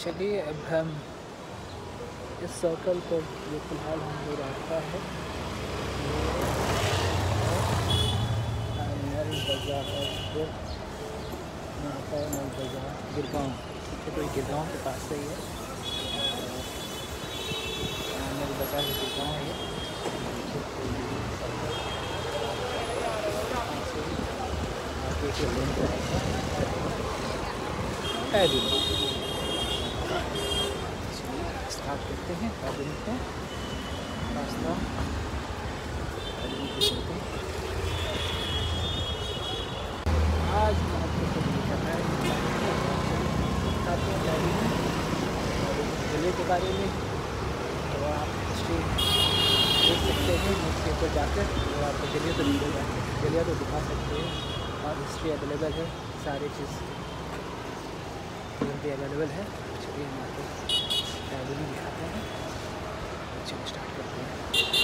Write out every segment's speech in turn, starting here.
चलिए अब हम इस सर्कल पर जो फिलहाल हम जो रास्ता है नल बाज़ार नल बाज़ार गिरगांव, तो ये गिरगांव के पास से ही है। नल बाज़ार गिरगांव है। स्टार्ट करते हैं पैदल को रास्ता आज हम आपको बताते हैं ज़िले के बारे में। तो आप हिस्ट्री देख सकते हैं न्यूज़पेपर जाकर, और आपको ज़िले तो मिल जाते हैं, ज़िले तो दिखा सकते हैं और हिस्ट्री अवेलेबल है, सारी चीज़ भी अवेलेबल है। चलिए हम आपको पैदल दिखाते हैं। चलिए स्टार्ट करते हैं।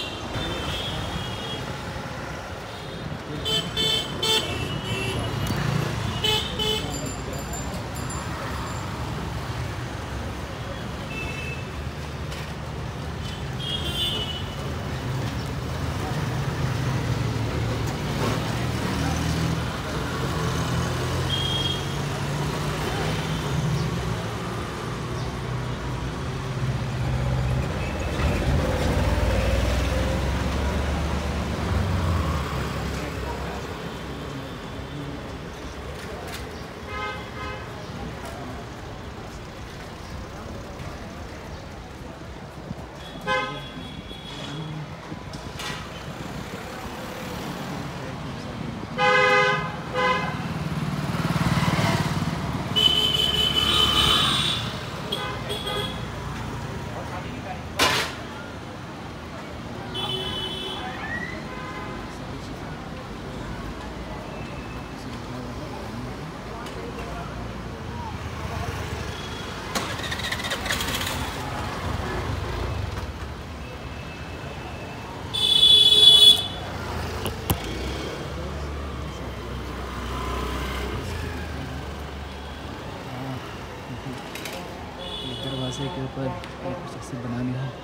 दरवाजे के ऊपर कुछ ऐसे बनाने हैं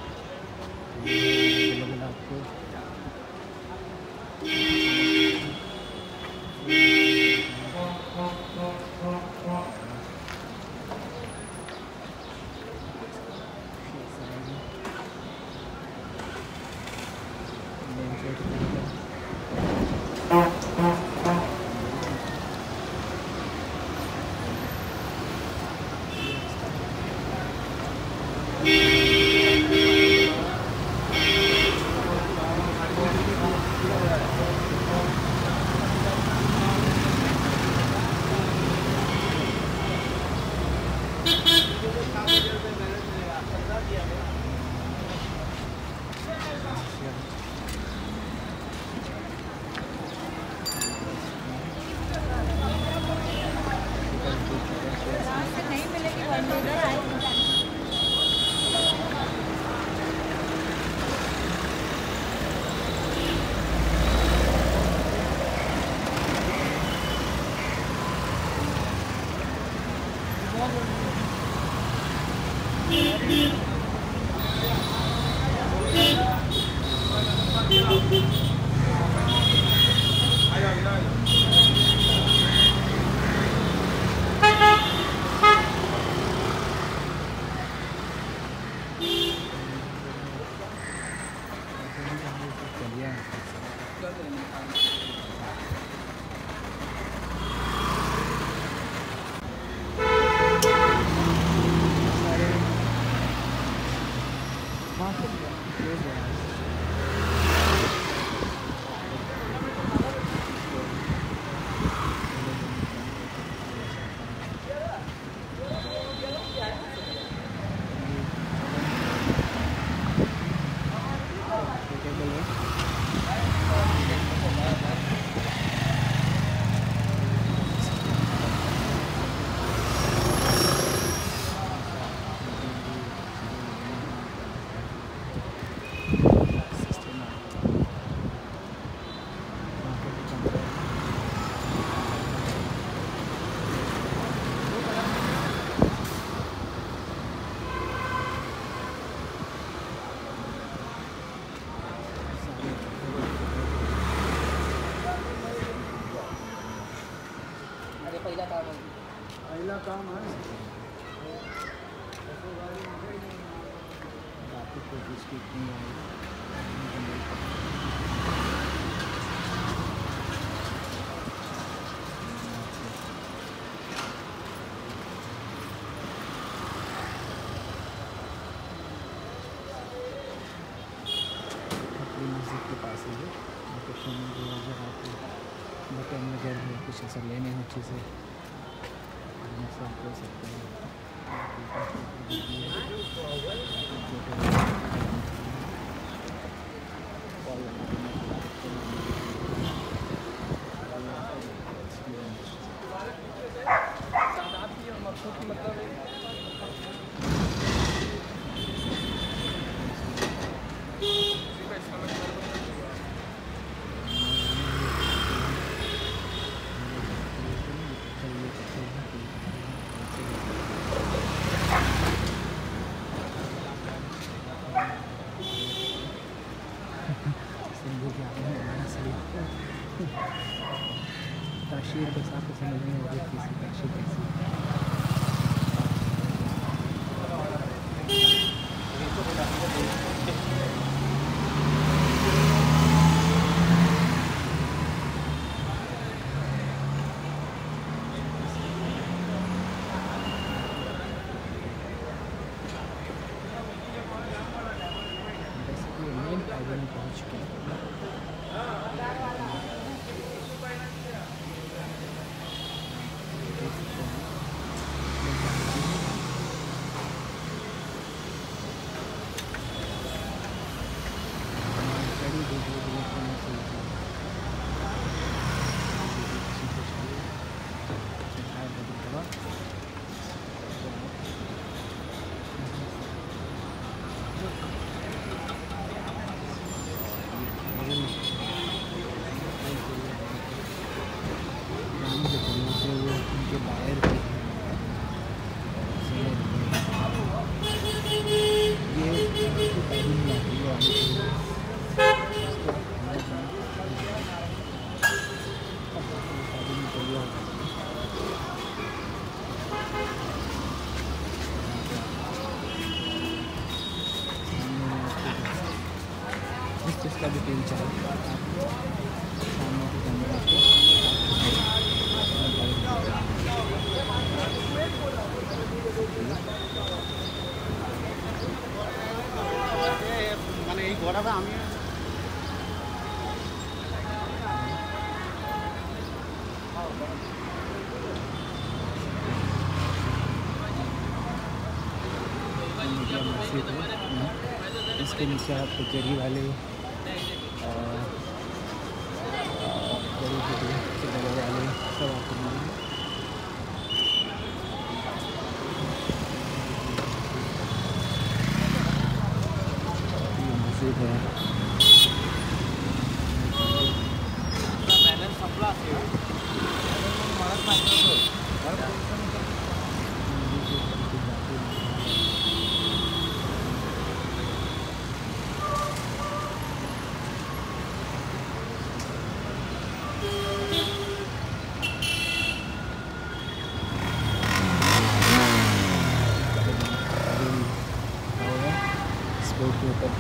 आपको। काम है मस्जिद के पास ही है लोकेशन जो अगर आप बटन वगैरह है कुछ ऐसा लेने हो चीज़ें सब कर सकते हैं। ताशीर बस आपको समझ में होगी किसी ताशीर कैसी बेसिकली मेन फायदे में पहुँच चुके हैं। इसका भी तीन चार सामने की कैमरा মানে এই ঘোড়াটা আমি इसके नीचे आपको जरी वाले जरी वाले सब आपको मिलेंगे। ये मस्जिद है। के ऊपर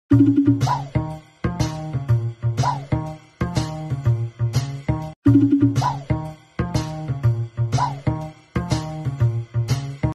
you